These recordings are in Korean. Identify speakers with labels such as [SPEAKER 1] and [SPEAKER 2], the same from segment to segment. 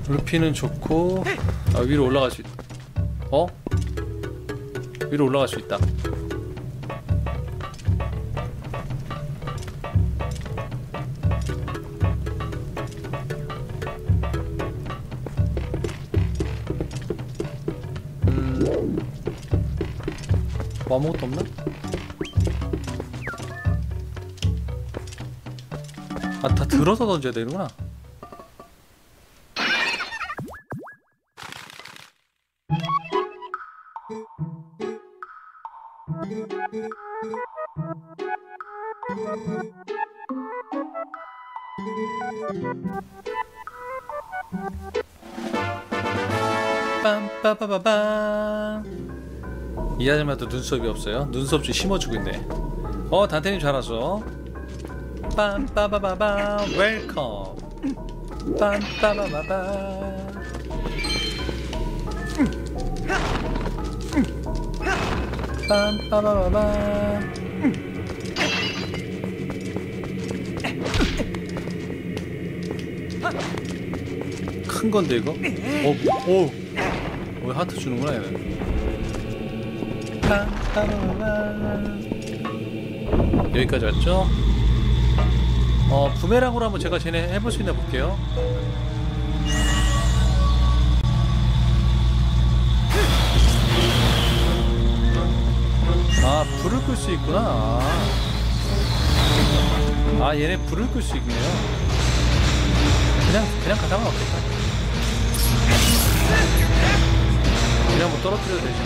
[SPEAKER 1] 루피는 좋고 위로 올라갈 수 있다. 위로 올라갈 수 있다. 뭐 아무것도 없나? 다 들어서 던져야 되는구나. 빰빠바바밤. 이 아줌마도 눈썹이 없어요. 눈썹 좀 심어주고 있네. 단테님 잘 왔어. 빰빠바바밤 웰컴. 빰빠바바밤. 빰빠바바밤. 큰 건데 이거? 왜 하트 주는구나 얘는. 여기까지 왔죠? 부메랑으로 한번 제가 쟤네 해볼 수 있나 볼게요. 불을 끌 수 있구나. 얘네 불을 끌 수 있네요. 그냥 가다가 없겠다. 그냥 뭐 떨어뜨려도 되지.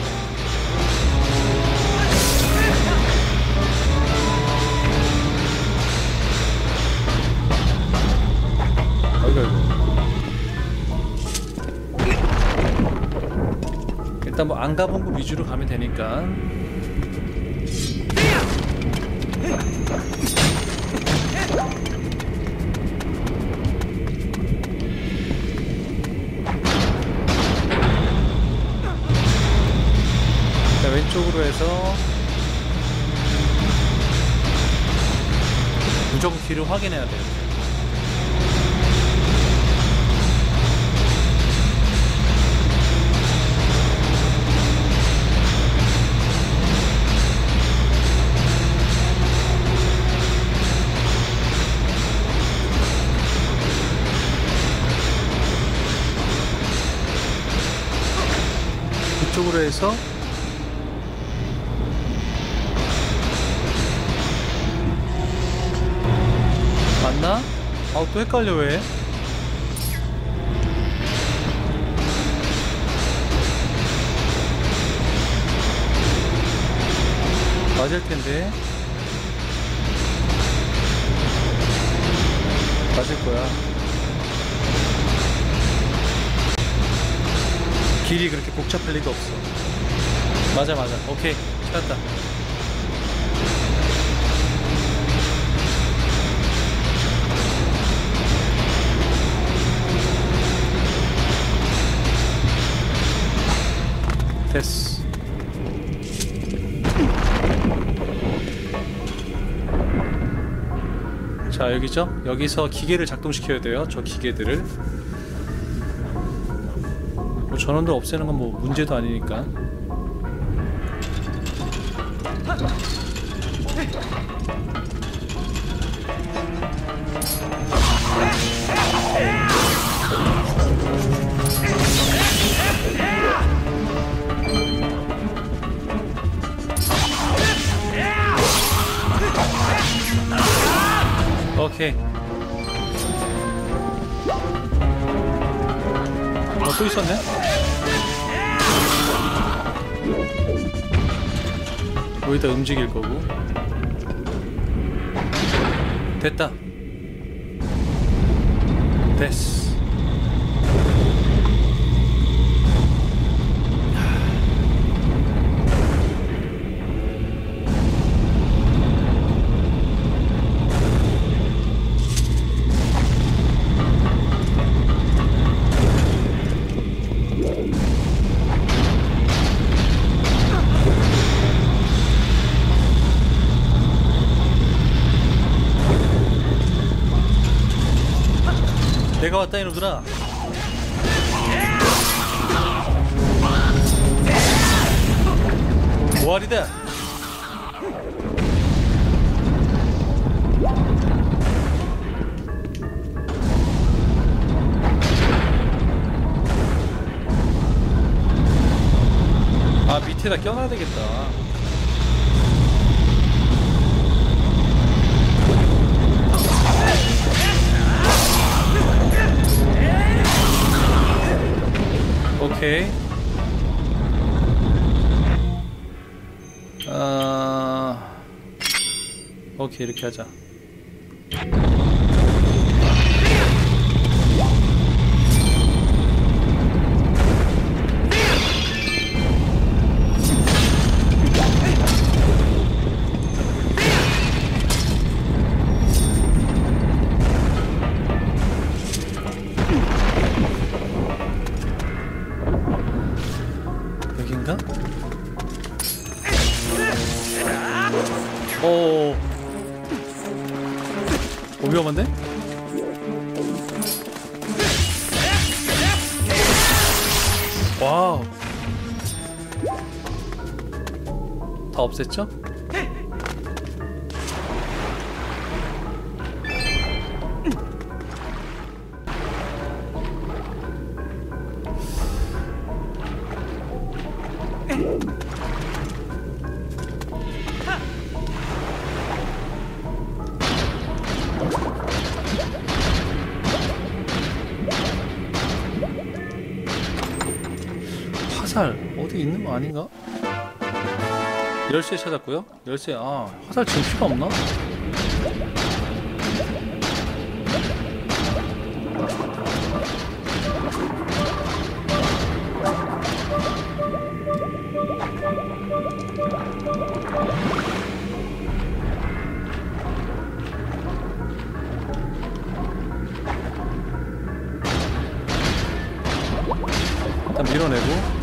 [SPEAKER 1] 아이고. 일단 뭐 안 가본 곳 위주로 가면 되니까. 왼쪽으로 해서 무조건 길을 확인해야 돼요. 이쪽으로 해서 맞나? 또 헷갈려. 왜? 맞을 텐데. 맞을 거야. 길이 그렇게 복잡할 리가 없어. 맞아. 오케이, 찾았다. 됐어. 자, 여기죠? 여기서 기계를 작동시켜야 돼요. 저 기계들을. 뭐 전원들 없애는 건 뭐 문제도 아니니까. 오케이. 또 있었네? 거기다 움직일 거고. 됐다. 됐어. 내가 왔다 이놈들아. 부활이다. 아, 밑에다 껴놔야 되겠다. 오케이. 오케이, 이렇게 하자. 여긴가? 오, 위험한데? 와우. 다 없앴죠? 화살 어디 있는 거 아닌가? 열쇠 찾았고요. 열쇠. 아, 화살 지금 필요 없나? 일단 밀어내고.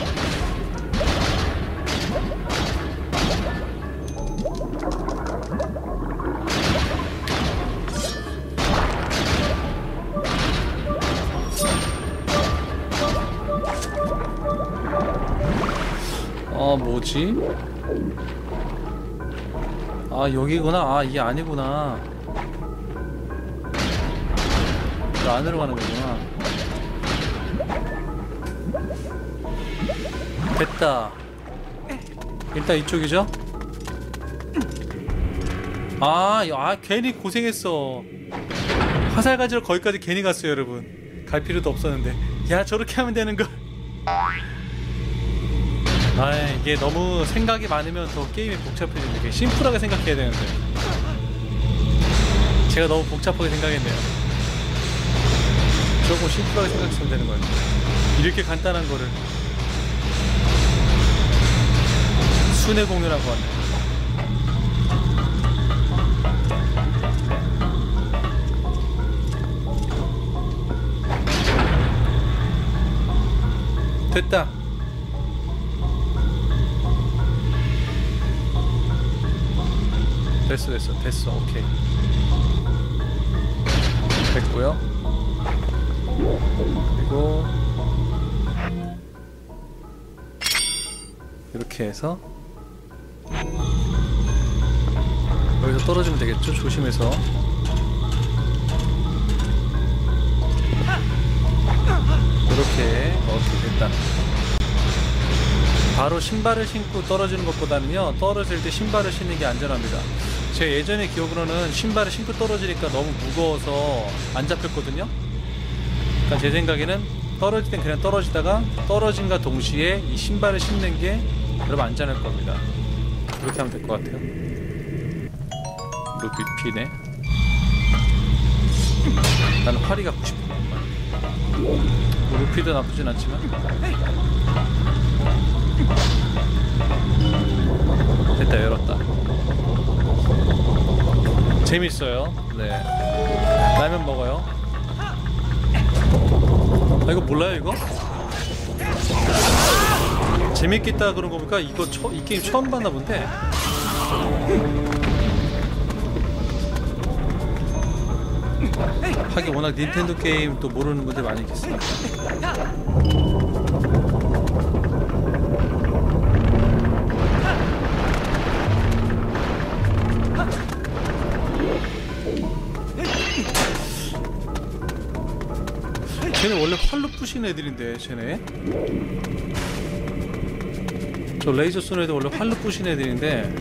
[SPEAKER 1] 뭐지? 아, 여기구나. 아, 이게 아니구나. 저 안으로 가는 거구나. 됐다. 일단 이쪽이죠? 괜히 고생했어. 화살 가지러 거기까지 괜히 갔어요, 여러분. 갈 필요도 없었는데. 야, 저렇게 하면 되는 걸. 아, 이게 너무 생각이 많으면 더 게임이 복잡해지는데, 이게 심플하게 생각해야 되는데 제가 너무 복잡하게 생각했네요. 조금 심플하게 생각했으면 되는 거예요. 이렇게 간단한 거를 순회 공유라고 하네. 됐다. 됐어. 오케이. 됐고요. 그리고 이렇게 해서 여기서 떨어지면 되겠죠? 조심해서. 이렇게. 오케이, 됐다. 바로 신발을 신고 떨어지는 것보다는요, 떨어질 때 신발을 신는 게 안전합니다. 제 예전에 기억으로는 신발을 신고 떨어지니까 너무 무거워서 안 잡혔거든요. 그러니까 제 생각에는 떨어질 땐 그냥 떨어지다가 떨어진과 동시에 이 신발을 신는 게 여러분 안전할 겁니다. 그렇게 하면 될 것 같아요. 루피네. 나는 활이 갖고 싶어. 루피도 나쁘진 않지만. 됐다, 열었다. 재밌어요. 네. 라면 먹어요. 아, 이거 몰라요, 이거? 재밌겠다 그런 거 보니까 이거 이 게임 처음 봤나 본데. 하긴 워낙 닌텐도 게임 또 모르는 분들 많이 계시니까. 쟤네 원래 활로 부시는 애들인데 쟤네 저 레이저 쏘는 애들 원래 활로 부시는 애들인데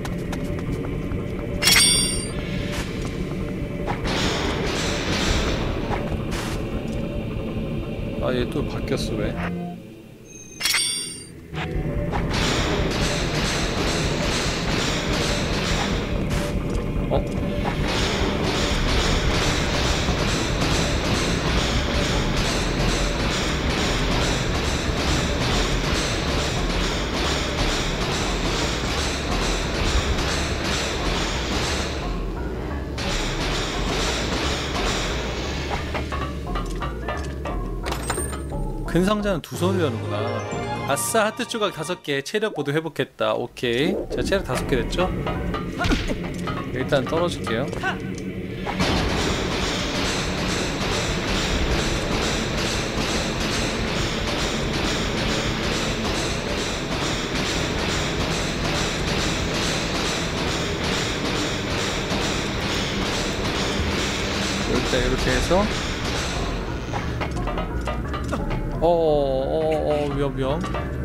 [SPEAKER 1] 아 얘 또 바뀌었어 왜 어? 큰 상자는 두 손으로 여는구나. 아싸 하트 조각 5개 체력 모두 회복했다. 오케이 자 체력 5개 됐죠? 일단 떨어질게요. 일단 이렇게 해서 위험.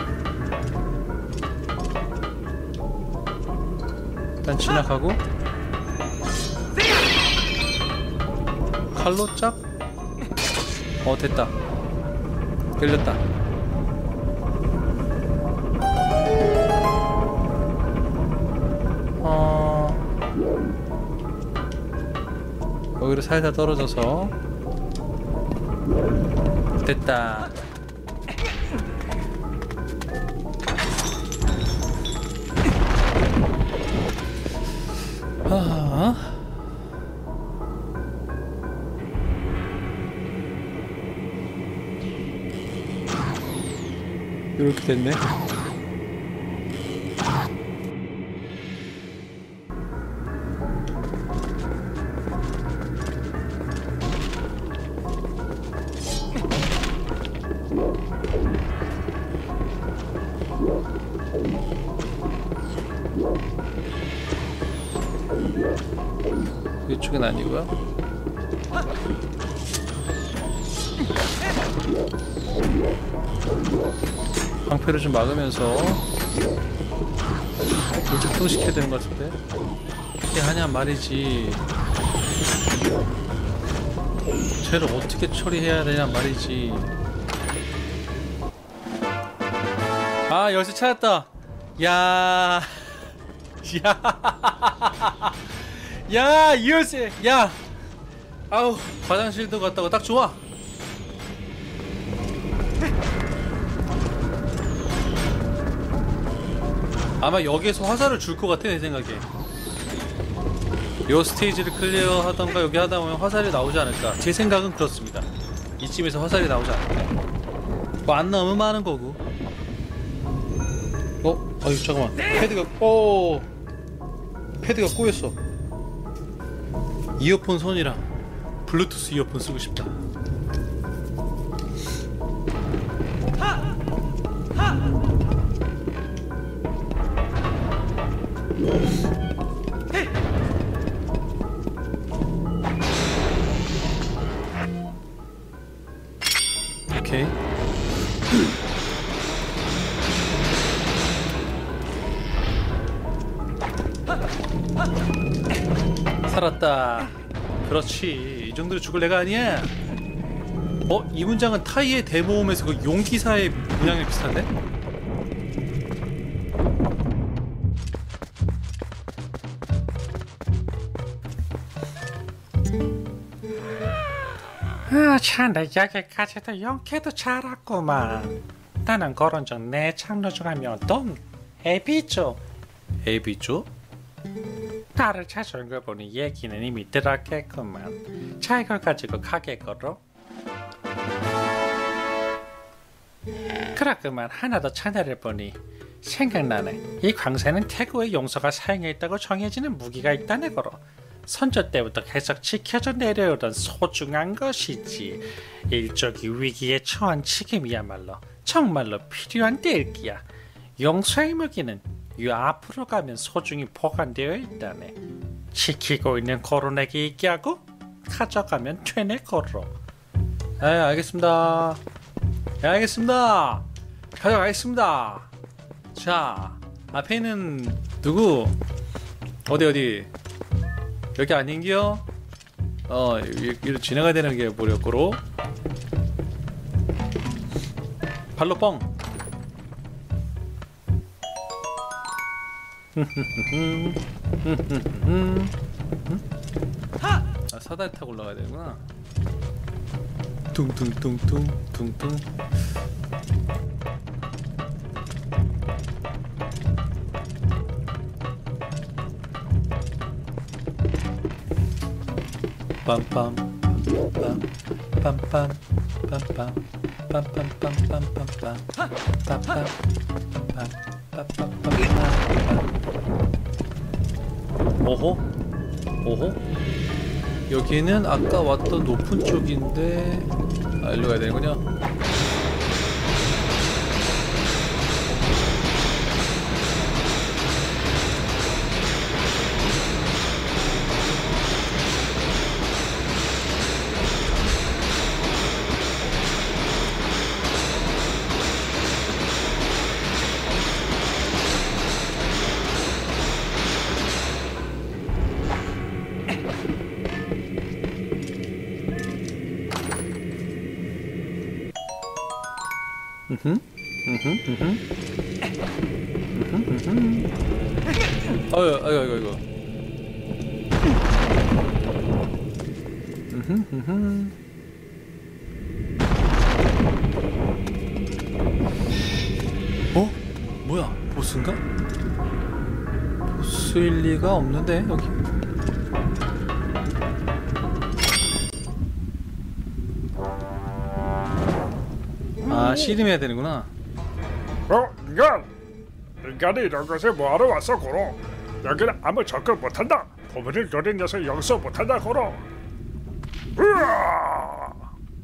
[SPEAKER 1] 일단 지나가고 칼로 cap? 됐다. 걸렸다. 여기로 살살 떨어져서 됐다. 이렇게 됐네. 이쪽은 아니고요. 방패를 좀 막으면서 작동시켜야 되는 것 같은데 어떻게 하냐 말이지. 쟤를 어떻게 처리해야 되냐 말이지. 아 열쇠 찾았다. 야 이 열쇠 야 아우 화장실도 갔다고 딱 좋아. 아마 여기에서 화살을 줄 것 같아 내 생각에. 요 스테이지를 클리어 하던가 여기 하다 보면 화살이 나오지 않을까. 제 생각은 그렇습니다. 이쯤에서 화살이 나오지 않을까. 뭐 안 나오면 많은 거고. 아유 잠깐만. 패드가 꼬였어. 이어폰 손이랑 블루투스 이어폰 쓰고 싶다. 오케이. 살았다. 그렇지. 이 정도로 죽을 애가 아니야. 이 문장은 타이의 대모험에서 그 용기사의 문장이랑 비슷한데?
[SPEAKER 2] 자네 여기까지도 용케도 잘 왔구만. 나는 그런 중 내 장로 중하면 넌 애비죠.
[SPEAKER 1] 애비죠?
[SPEAKER 2] 나를 찾아온 거 보니 얘기는 이미 들었겠구만. 자 이걸 가지고 가게 걸어. 그렇구만. 하나 더 자네를 보니 생각나네. 이 광산은 태고의 용서가 사용했다고 정해지는 무기가 있다네 거로. 선조 때부터 계속 지켜져 내려오던 소중한 것이지. 일적이 위기에 처한 지금이야말로 정말로 필요한 때일기야. 용서의 무기는 요 앞으로 가면 소중히 보관되어 있다네. 지키고 있는 거론에게 있게 하고 가져가면 되네 거로.
[SPEAKER 1] 네, 알겠습니다. 네, 알겠습니다. 가져가겠습니다. 자, 앞에 있는 누구? 어디? 여기 아닌겨? 여기로 지나가야 되는 게 뭐였고로? 발로 뻥. 아, 사다리 타고 올라가야 되구나. 퉁퉁퉁퉁 퉁퉁. 빰빰 빰빰 빰빰 빰빰 빰빰빰빰빰빰 빰빰 오호? 여기는 아까 왔던 높은 쪽인데 일로 가야 되는군요. 아이고. 뭐야? 보스인가? 보스일 리가 없는데 여기. 아, 씨름해야 되는구나.
[SPEAKER 3] 인간이 이런 곳에 뭐하러 왔어 고로? 여기는 아무 접근 못한다. 포문을 노린 녀석 용서 못한다 고로. 으아!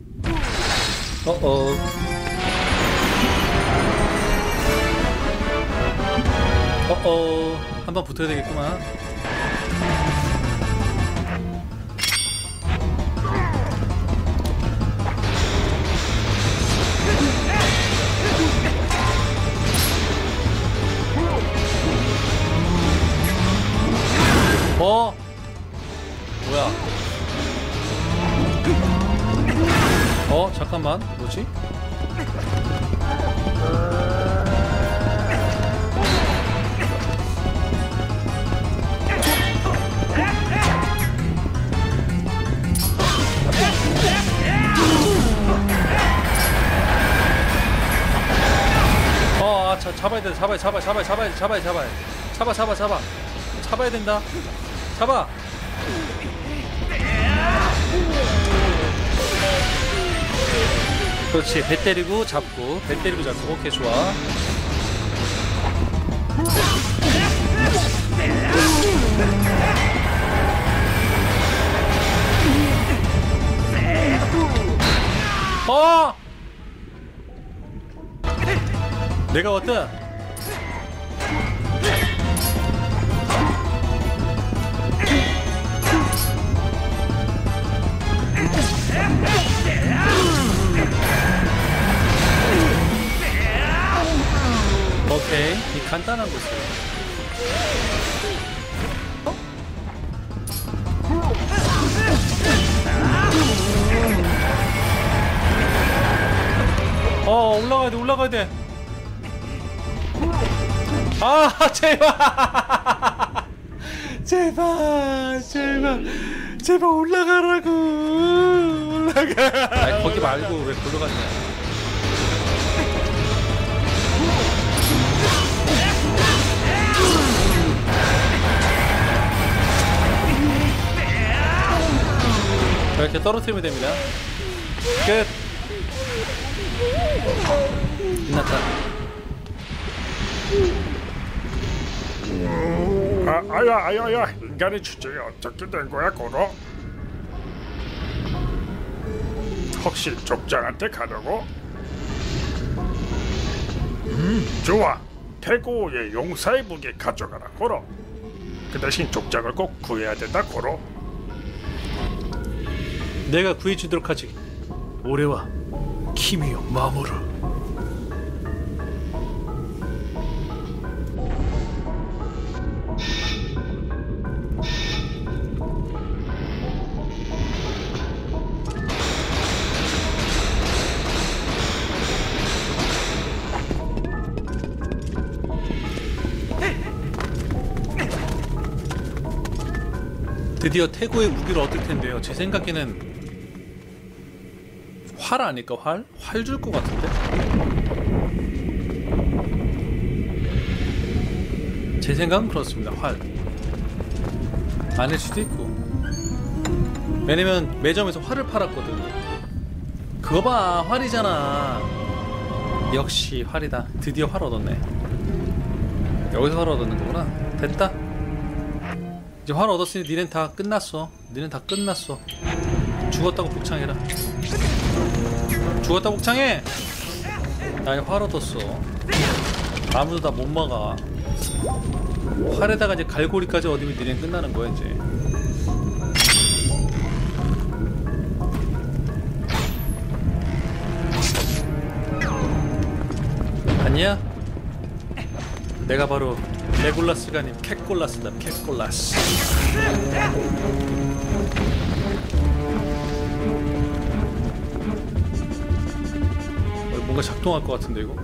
[SPEAKER 1] 한번 붙어야 되겠구만. 뭐야? 잠깐만, 뭐지? 잡아야 돼. 잡아야 된다. 잡아. 그렇지. 배 때리고 잡고. 오케이, 좋아. 내가 왔다. 오케이, 이 간단한 곳이에요. 올라가야 돼. 아, 제발 올라가라고. 아니, 거기 말고 왜 걸로 갔냐? 이렇게 떨어뜨리면 됩니다. 끝. 끝났다.
[SPEAKER 3] 아야, 인간의 주제에 어떻게 된 거야 고로? 혹시 족장한테 가려고? 좋아. 태고의 용사의 무기 가져가라 고로. 그 대신 족장을 꼭 구해야 된다 고로.
[SPEAKER 1] 내가 구해주도록 하지. 오레와 키미요 마모루. 드디어 태고의 무기를 얻을 텐데요. 제 생각에는 활 아닐까? 활? 활 줄 것 같은데? 제 생각은 그렇습니다. 활 아닐 수도 있고. 왜냐면 매점에서 활을 팔았거든. 그거 봐, 활이잖아. 역시 활이다. 드디어 활 얻었네. 여기서 활 얻는 거구나. 됐다. 이제 활 얻었으니 니넨 다 끝났어. 니넨 다 끝났어. 죽었다고 복창해라. 죽었다 복창해. 나 활 얻었어. 아무도 다 못 막아. 활에다가 이제 갈고리까지 얻으면 니넨 끝나는 거야 이제. 아니야? 내가 바로 레골라스가 아닌 캣골라스다. 캣골라스. 뭔가 작동할 것 같은데 이거?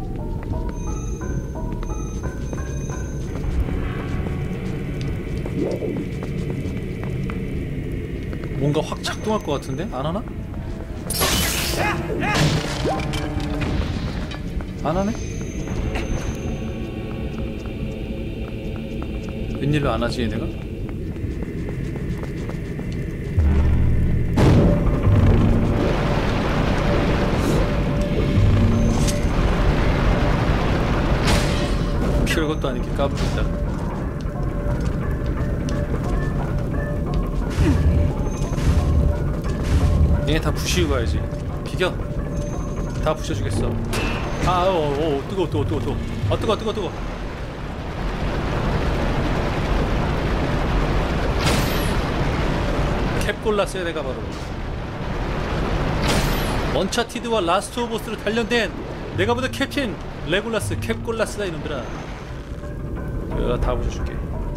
[SPEAKER 1] 뭔가 확 작동할 것 같은데? 안 하나? 안 하네? 웬일로 안 하지 얘네가? 별것도 아니게 까불겠다. 얘네 다 부시고 가야지. 비겨. 다 부셔주겠어. 뜨거워. 뜨거워. 캡골라스야 내가 바로. 언차티드와 라스트 오브 어스로 단련된 내가 보다 캡틴 레골라스 캡골라스다 이놈들아. 내가 다 부셔줄게.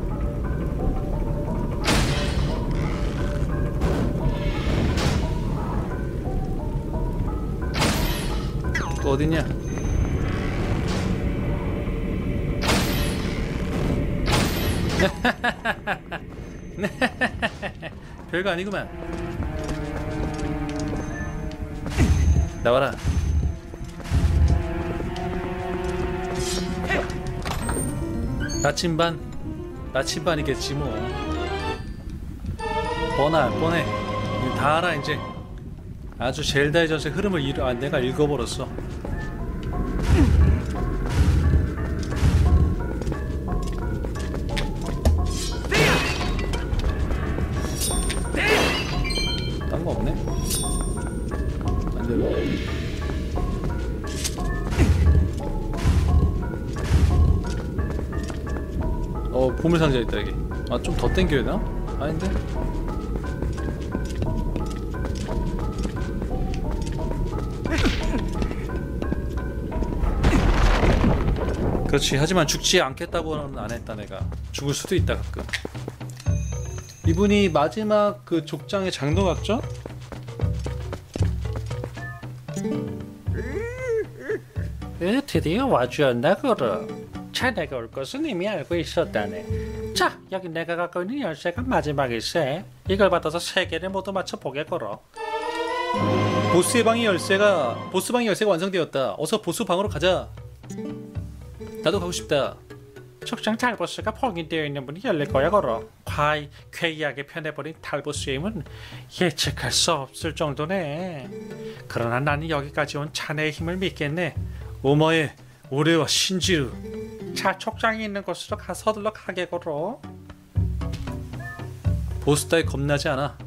[SPEAKER 1] 또 어딨냐? 별거 아니구만. 나와라. 나침반이겠지 뭐. 뻔해. 다 알아 이제. 아주 젤다의 전세 흐름을 내가 읽어버렸어. 딴 거 없네? 안 되네. 보물상자 있다 여기. 좀 더 땡겨야 되나? 아닌데? 그렇지. 하지만 죽지 않겠다고는 안 했다. 내가 죽을 수도 있다 가끔. 이분이 마지막 그 족장의 장로 같죠?
[SPEAKER 2] 드디어 와주었나 그러. 자네가 올 것은 이미 알고 있었다네. 자, 여기 내가 갖고 있는 열쇠가 마지막일세. 이걸 받아서 세 개를 모두 맞춰 보게 걸어.
[SPEAKER 1] 보스 방의 열쇠가 완성되었다. 어서 보스 방으로 가자. 나도 가고 싶다.
[SPEAKER 2] 족장 탈보스가 봉인되어 있는 문이 열릴 거야 걸어. 괴이하게 변해버린 탈보스의 힘은 예측할 수 없을 정도네. 그러나 나는 여기까지 온 자네의 힘을 믿겠네.
[SPEAKER 1] 오마에 오레와 신지루.
[SPEAKER 2] 자, 족장이 있는 곳으로 서둘러 가게 걸어.
[SPEAKER 1] 보스 따위 겁나지 않아.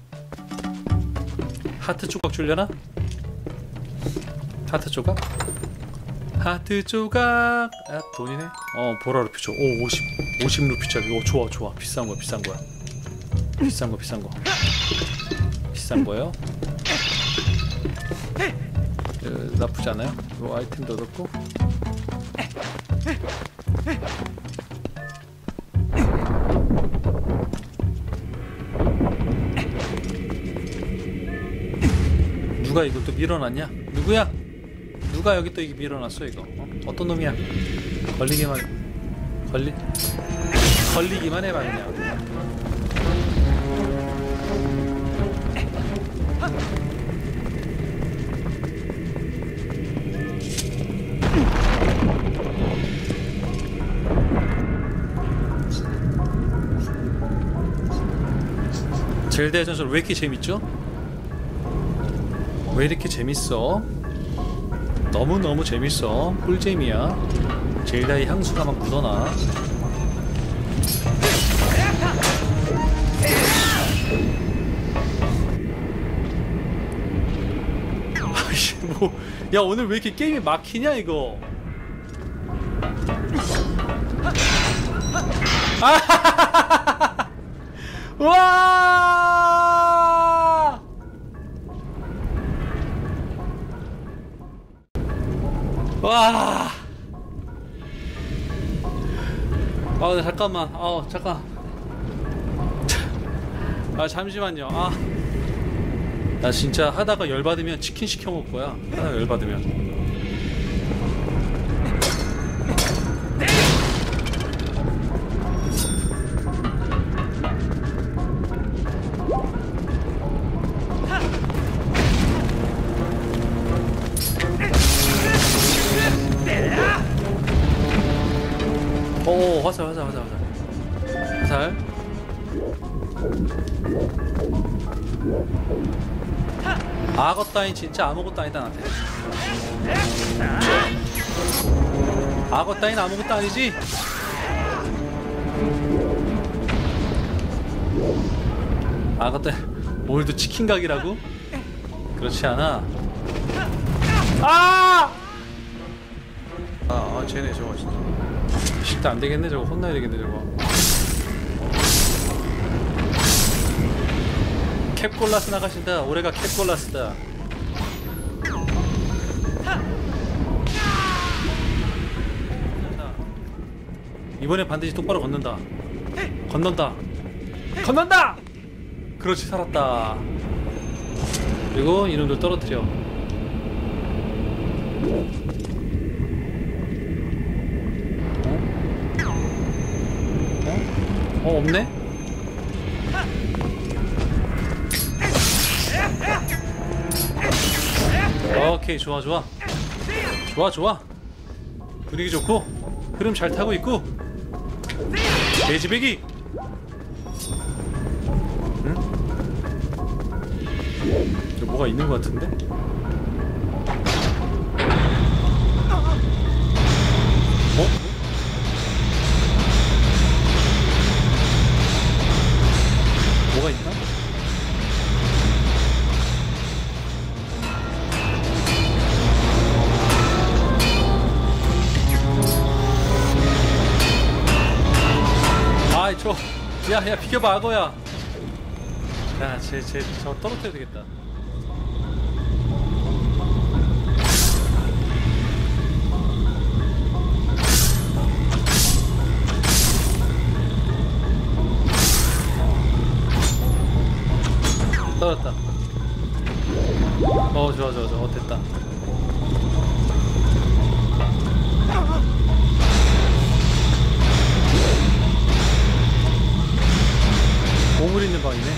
[SPEAKER 1] 하트 조각 줄려나? 하트 조각? 돈이네. 보라 루피죠. 50 루피짜리. 좋아. 비싼 거야. 비싼 거예요. 나쁘지 않아요? 요 아이템도 얻었고. 누가 이거 또 밀어놨냐? 누구야? 누가 여기 또 이게 밀어놨어 이거? 어떤 놈이야? 걸리기만 해봐 그냥. 젤다의 전설 왜 이렇게 재밌죠? 왜 이렇게 재밌어? 너무너무 재밌어. 꿀잼이야. 젤다의 향수가 막 묻어나. 아이씨 뭐, 야 오늘 왜 이렇게 게임이 막히냐 이거. 아 와! 와! 아 잠깐만. 잠깐. 아 잠시만요. 나 진짜 하다가 열받으면 치킨 시켜 먹을 거야. 하다가 열받으면. 오 화살. 악어 따윈 진짜 아무것도 아니다 나한테. 악어 따윈 아무것도 아니지? 악어 따윈 오늘도 치킨 각이라고? 그렇지 않아. 쟤네 저거 진짜 식도 안 되겠네. 저거 혼나야 되겠네 저거. 캡골라스 나가신다. 올해가 캡골라스다. 이번에 반드시 똑바로 건넌다. 그렇지 살았다. 그리고 이놈들 떨어뜨려. 없네? 오케이 좋아 분위기 좋고 흐름 잘 타고 있고. 돼지배기. 응? 저 뭐가 있는 것 같은데? 뭐가 있나? 아이 야 비켜봐 악어야. 야 저 떨어뜨려야 되겠다. 떨었다. 좋아 됐다. 보물 있는 방이네.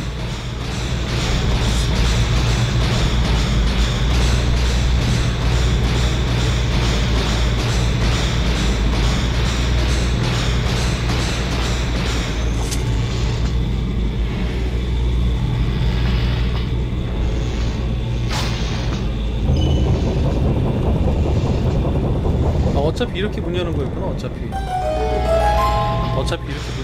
[SPEAKER 1] 어차피 이렇게 문 여는 거였구나. 어차피 이렇게